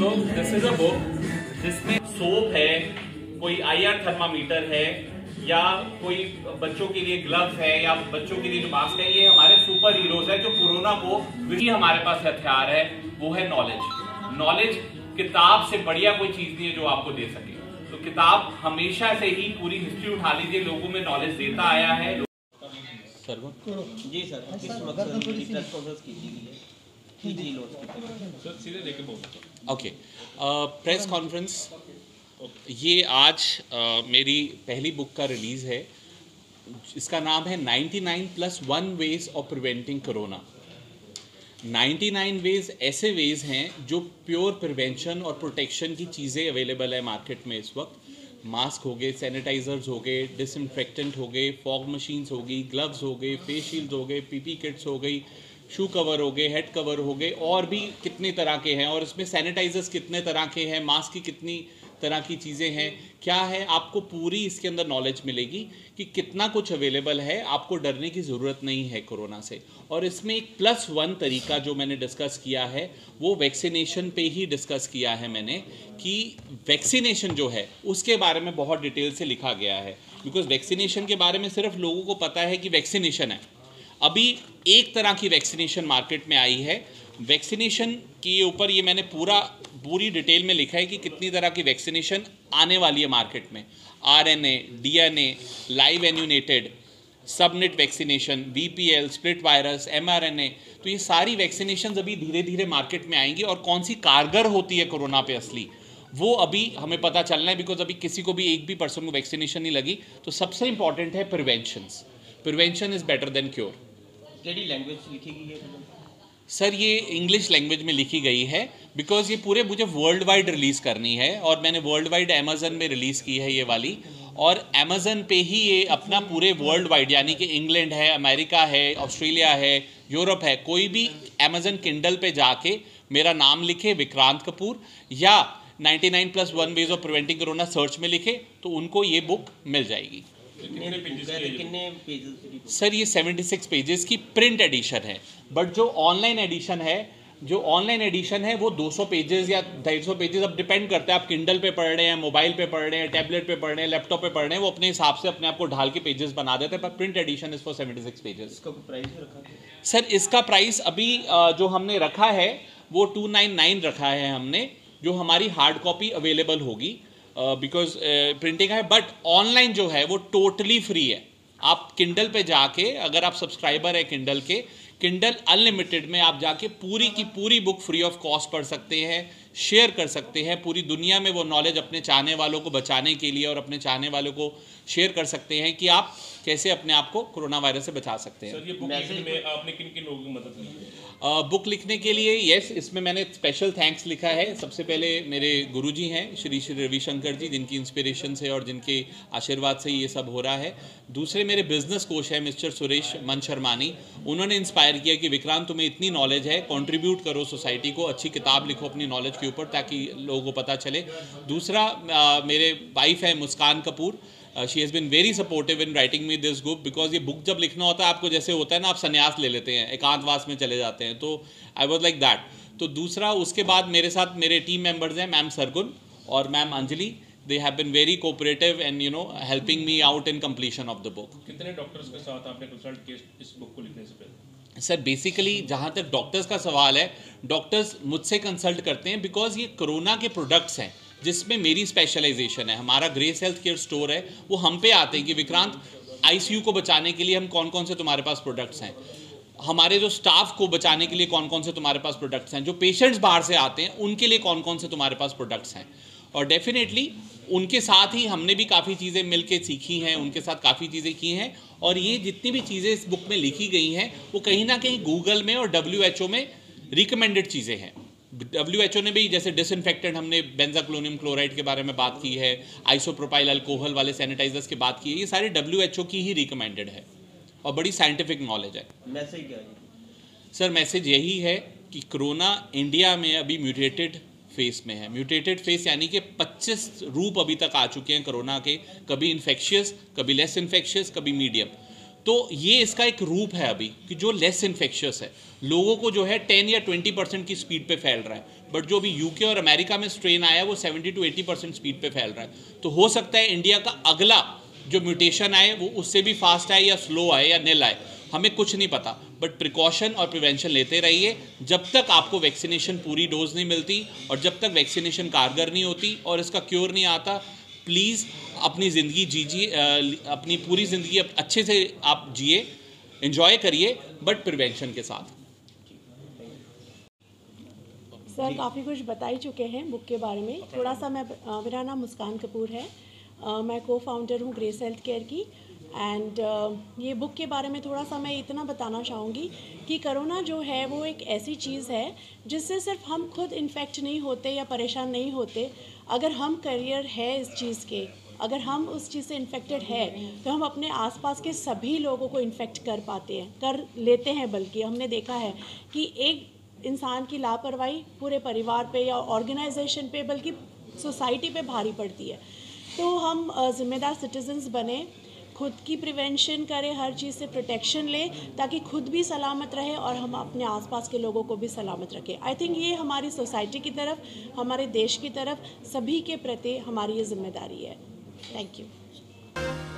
This is a book जिसमें soap है, कोई IR थर्मामीटर है, या कोई बच्चों के लिए ग्लव्स है, या बच्चों के लिए जो मास्क है। ये हमारे सुपर हीरोज है जो कोरोना को भी हमारे पास हथियार है, वो है नॉलेज। नॉलेज किताब से बढ़िया कोई चीज नहीं है जो आपको दे सके। तो किताब हमेशा से ही पूरी हिस्ट्री उठा लीजिए, लोगों में नॉलेज देता आया है। जी सर, किस मकसद की प्रेस कॉन्फ्रेंस की गई है? ओके, प्रेस कॉन्फ्रेंस ये आज मेरी पहली बुक का रिलीज़ है। इसका नाम है 99+1 ways of preventing corona. 99 ways ऐसे वेज हैं जो प्योर प्रिवेंशन और प्रोटेक्शन की चीज़ें अवेलेबल है मार्केट में इस वक्त। मास्क हो गए, सैनिटाइजर्स हो गए, डिसइंफेक्टेंट हो गए, फॉग मशीन्स हो गई, ग्लव्स हो गए, फेस शील्ड हो गए, PP किट्स हो गई, शू कवर हो गए, हेड कवर हो गए, और भी कितने तरह के हैं। और इसमें सैनिटाइजर्स कितने तरह के हैं, मास्क की कितनी तरह की चीज़ें हैं, क्या है, आपको पूरी इसके अंदर नॉलेज मिलेगी कि कितना कुछ अवेलेबल है। आपको डरने की ज़रूरत नहीं है कोरोना से। और इसमें एक +1 तरीका जो मैंने डिस्कस किया है वो वैक्सीनेशन पे ही डिस्कस किया है मैंने, कि वैक्सीनेशन जो है उसके बारे में बहुत डिटेल से लिखा गया है। बिकॉज वैक्सीनेशन के बारे में सिर्फ लोगों को पता है कि वैक्सीनेशन है। अभी एक तरह की वैक्सीनेशन मार्केट में आई है। वैक्सीनेशन के ऊपर ये मैंने पूरी डिटेल में लिखा है कि कितनी तरह की वैक्सीनेशन आने वाली है मार्केट में। RNA, DNA, live attenuated, subunit vaccination, VPL, split virus, mRNA। तो ये सारी वैक्सीनेशन अभी धीरे धीरे मार्केट में आएंगी, और कौन सी कारगर होती है कोरोना पे असली, वो अभी हमें पता चलना है। बिकॉज अभी किसी को भी एक भी पर्सन को वैक्सीनेशन नहीं लगी। तो सबसे इंपॉर्टेंट है prevention is better than cure. KD language लिखी गई है सर? ये इंग्लिश लैंग्वेज में लिखी गई है, बिकॉज ये पूरे मुझे वर्ल्ड वाइड रिलीज़ करनी है, और मैंने वर्ल्ड वाइड अमेज़न में रिलीज़ की है ये वाली। और अमेज़न पे ही ये अपना पूरे वर्ल्ड वाइड, यानी कि इंग्लैंड है, अमेरिका है, ऑस्ट्रेलिया है, यूरोप है, कोई भी अमेज़न किंडल पे जाके मेरा नाम लिखे विक्रांत कपूर, या 99+1 ways of preventing corona search में लिखे, तो उनको ये बुक मिल जाएगी। कितने पेजेस? सर ये 76 पेजेस की प्रिंट एडिशन है, बट जो ऑनलाइन एडिशन है वो 200 पेजेस या 250 पेजेस, अब डिपेंड करता है आप किंडल पे पढ़ रहे हैं, मोबाइल पे पढ़ रहे हैं, टैबलेट पे पढ़ रहे हैं, लैपटॉप पे पढ़ रहे हैं, वो अपने हिसाब से अपने आप को ढाल के पेजेस बना देते हैं। पर print edition is for 76 pages. इसका प्राइस रखा है? सर इसका प्राइस अभी जो हमने रखा है वो 299 रखा है हमने, जो हमारी हार्ड कॉपी अवेलेबल होगी, बिकॉज प्रिंटिंग है। बट ऑनलाइन जो है वो टोटली फ्री है। आप किंडल पे जाके, अगर आप सब्सक्राइबर है किंडल के, किंडल अनलिमिटेड में आप जाके पूरी की पूरी बुक फ्री ऑफ कॉस्ट पढ़ सकते हैं, शेयर कर सकते हैं। पूरी दुनिया में वो नॉलेज अपने चाहने वालों को बचाने के लिए और अपने चाहने वालों को शेयर कर सकते हैं कि आप कैसे अपने आप को कोरोना वायरस से बचा सकते हैं। सर ये बुक लिखने में आपने किन किन लोगों की मदद ली है? बुक लिखने के लिए यस, इसमें मैंने स्पेशल थैंक्स लिखा है। सबसे पहले मेरे गुरुजी हैं श्री श्री रविशंकर जी, जिनकी इंस्पिरेशन से और जिनके आशीर्वाद से ये सब हो रहा है। दूसरे मेरे बिजनेस कोच हैं मिस्टर सुरेश मनशर्मानी, उन्होंने इंस्पायर किया कि विक्रांत तुम्हें इतनी नॉलेज है, कंट्रीब्यूट करो सोसाइटी को, अच्छी किताब लिखो अपनी नॉलेज के ऊपर ताकि लोगों को पता चले। दूसरा मेरे वाइफ है Muskan Kapoor, she has been very supportive in writing me this book, because ये बुक जब लिखना होता है आपको जैसे होता है ना, आप संन्यास ले लेते हैं, एकांतवास में चले जाते हैं, तो आई वॉज लाइक दैट। तो दूसरा, उसके बाद मेरे साथ मेरे टीम मेंबर्स हैं मैम सरगुन और ma'am Anjali. They have been very cooperative and helping me out in completion of the book. कितने डॉक्टर्स के साथ आपने कंसल्ट किया इस बुक को लिखने से पहले? सर बेसिकली जहाँ तक डॉक्टर्स का सवाल है, डॉक्टर्स मुझसे कंसल्ट करते हैं, बिकॉज ये कोरोना के प्रोडक्ट्स हैं जिसमें मेरी स्पेशलाइजेशन है। हमारा ग्रेस हेल्थ केयर स्टोर है, वो हम पे आते हैं कि विक्रांत ICU को बचाने के लिए हम कौन कौन से तुम्हारे पास प्रोडक्ट्स हैं, हमारे जो स्टाफ को बचाने के लिए कौन कौन से तुम्हारे पास प्रोडक्ट्स हैं, जो पेशेंट्स बाहर से आते हैं उनके लिए कौन कौन से तुम्हारे पास प्रोडक्ट्स हैं। और डेफिनेटली उनके साथ ही हमने भी काफ़ी चीज़ें मिलके सीखी हैं, उनके साथ काफ़ी चीज़ें की हैं। और ये जितनी भी चीज़ें इस बुक में लिखी गई हैं वो कहीं ना कहीं गूगल में और WHO में रिकमेंडेड चीज़ें हैं। WHO ने भी जैसे डिसइंफेक्टेंट, हमने बेंजाक्लोनियम क्लोराइड के बारे में बात की है, आइसोप्रोपाइल अल्कोहल वाले सैनिटाइजर्स की बात की है, ये सारे WHO की ही रिकमेंडेड है और बड़ी साइंटिफिक नॉलेज है। मैसेज क्या है? सर मैसेज यही है कि कोरोना इंडिया में अभी म्यूटेटेड फेस में है। म्यूटेटेड फेस यानी कि 25 रूप अभी तक आ चुके हैं कोरोना के, कभी इन्फेक्शियस, कभी लेस इन्फेक्शियस, कभी मीडियम। तो ये इसका एक रूप है अभी कि जो लेस इन्फेक्शियस है, लोगों को जो है 10 या 20% की स्पीड पे फैल रहा है, बट जो अभी यूके और अमेरिका में स्ट्रेन आया है वो 70 to 80% स्पीड पे फैल रहा है। तो हो सकता है इंडिया का अगला जो म्यूटेशन आए वो उससे भी फास्ट आए या स्लो आए या निल आए, हमें कुछ नहीं पता, बट प्रिकॉशन और प्रिवेंशन लेते रहिए जब तक आपको वैक्सीनेशन पूरी डोज नहीं मिलती और जब तक वैक्सीनेशन कारगर नहीं होती और इसका क्योर नहीं आता। प्लीज़ अपनी ज़िंदगी जीजिए, अपनी पूरी ज़िंदगी अच्छे से आप जिए, एंजॉय करिए, बट प्रिवेंशन के साथ। सर काफ़ी कुछ बता ही चुके हैं बुक के बारे में। थोड़ा सा मेरा नाम मुस्कान कपूर है, मैं को फाउंडर हूँ ग्रेस हेल्थ केयर की। एंड ये बुक के बारे में थोड़ा सा मैं इतना बताना चाहूँगी कि कोरोना जो है वो एक ऐसी चीज़ है जिससे सिर्फ हम खुद इन्फेक्ट नहीं होते या परेशान नहीं होते, अगर हम करियर है इस चीज़ के, अगर हम उस चीज़ से इन्फेक्टेड है तो हम अपने आसपास के सभी लोगों को इन्फेक्ट कर पाते हैं, कर लेते हैं। बल्कि हमने देखा है कि एक इंसान की लापरवाही पूरे परिवार पे या ऑर्गेनाइजेशन पे बल्कि सोसाइटी पे भारी पड़ती है। तो हम ज़िम्मेदार सिटीजन्स बने, खुद की प्रिवेंशन करें, हर चीज़ से प्रोटेक्शन लें ताकि खुद भी सलामत रहे और हम अपने आसपास के लोगों को भी सलामत रखें। आई थिंक ये हमारी सोसाइटी की तरफ, हमारे देश की तरफ, सभी के प्रति हमारी ये जिम्मेदारी है। Thank you.